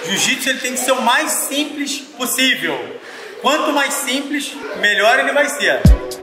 Jiu-jitsu ele tem que ser o mais simples possível. Quanto mais simples, melhor ele vai ser.